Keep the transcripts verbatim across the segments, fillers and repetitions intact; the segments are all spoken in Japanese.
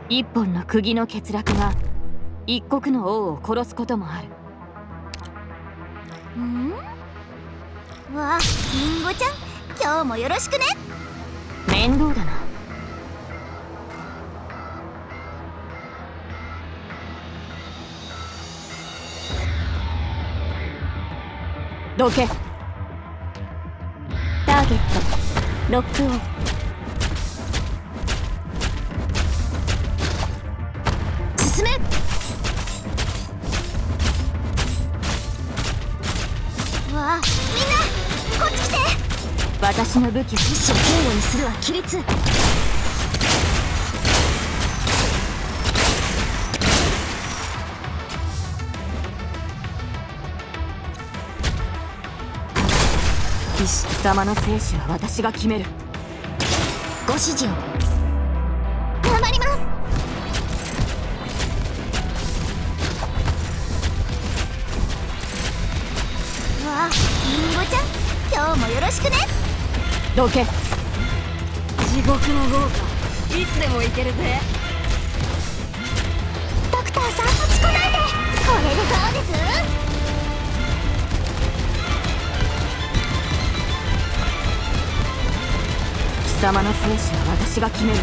一本の釘の欠落が一国の王を殺すこともある。 ん？わあ、リンゴちゃん、今日もよろしくね。 面倒だな。どけ。 ターゲットロックオン。進め。わあ、みんなこっち来て。 私の武器を一生堅固にするは規律。 貴様の生死は私が決める。 ご指示を。頑張ります。わあ、リンゴちゃん、今日もよろしくね。 どけ。 地獄の豪華、いつでも行けるぜ。 ドクターさん、落ちこないで。これでどうです？ 貴様の生死は私が決める。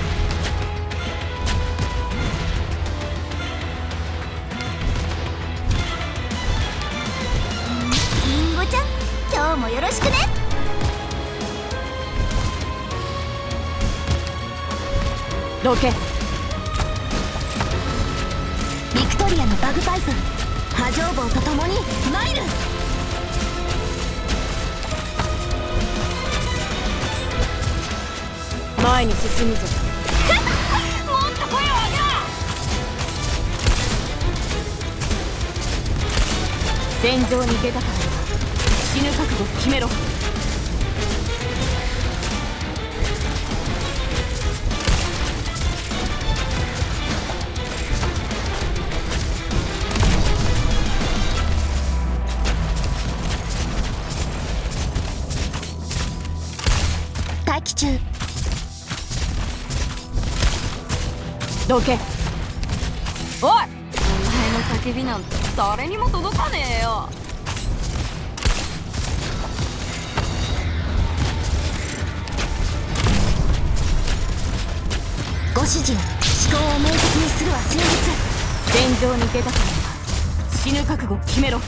リンゴちゃん、今日もよろしくね。 どけ。 ビクトリアのバグパイプ、波状棒とともにマイル。 前に進むぞ。 もっと声を上げろ。 戦場に出たから死ぬ覚悟を決めろ。 待機中。 どけ。 おい、お前の叫びなんて誰にも届かねえよ。 ご指示を。思考を明晰にするは戦術。 戦場に出たから死ぬ覚悟を決めろ。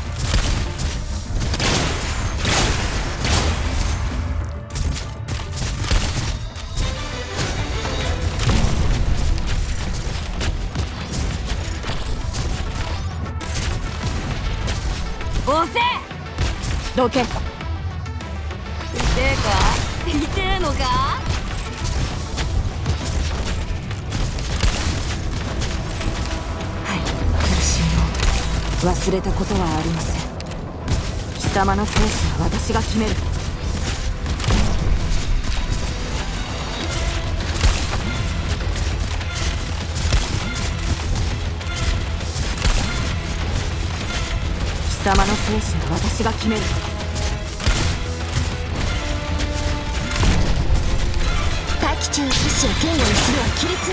押せ。 どけ。 痛えか？痛えのか？ はい、苦しみを忘れたことはありません。貴様の生死は私が決める。貴様の生死は私が決める。 待機中。意志を堅固にするは規律。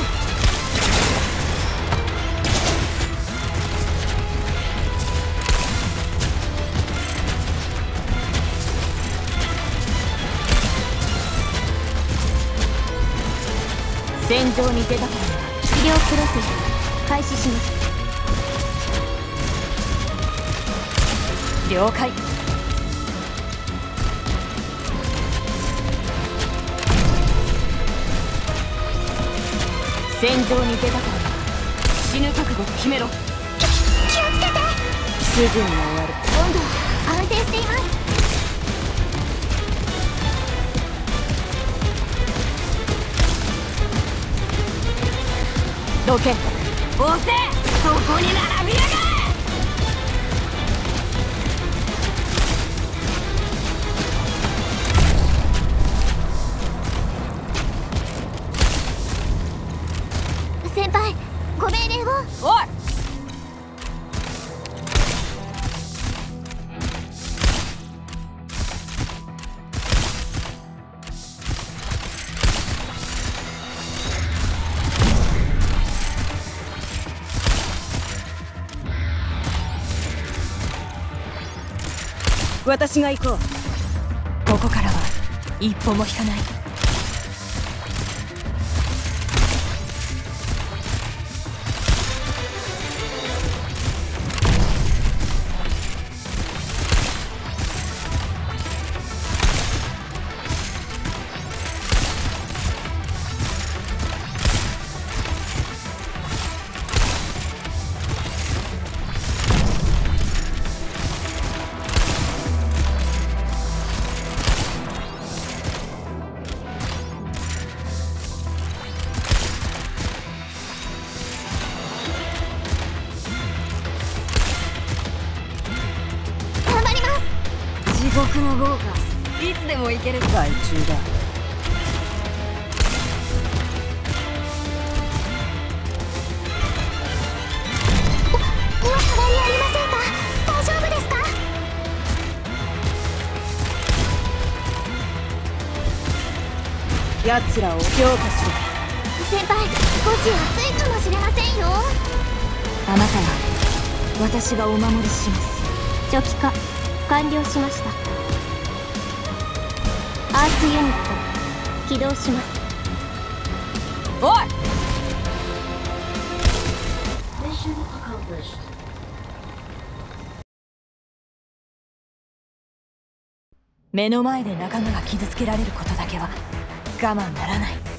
戦場に出たから医療プロセス開始します。 了解。戦場に出たから死ぬ覚悟を決めろ。 気をつけて。 すぐに終わる。 温度は安定しています。 どけ。 押せ。そこに並びやがれ。 先輩、ご命令を。 おい。 私が行こう。ここからは一歩も引かない。 地獄の豪華、いつでも行ける。 害虫だ。 おお変わりありませんか？大丈夫ですか？ 奴らを強化しろ。 先輩、少し暑いかもしれませんよ。 あなたは私がお守りします。 初期化完了しました。アーツユニット起動します。 おい、 目の前で仲間が傷つけられることだけは我慢ならない。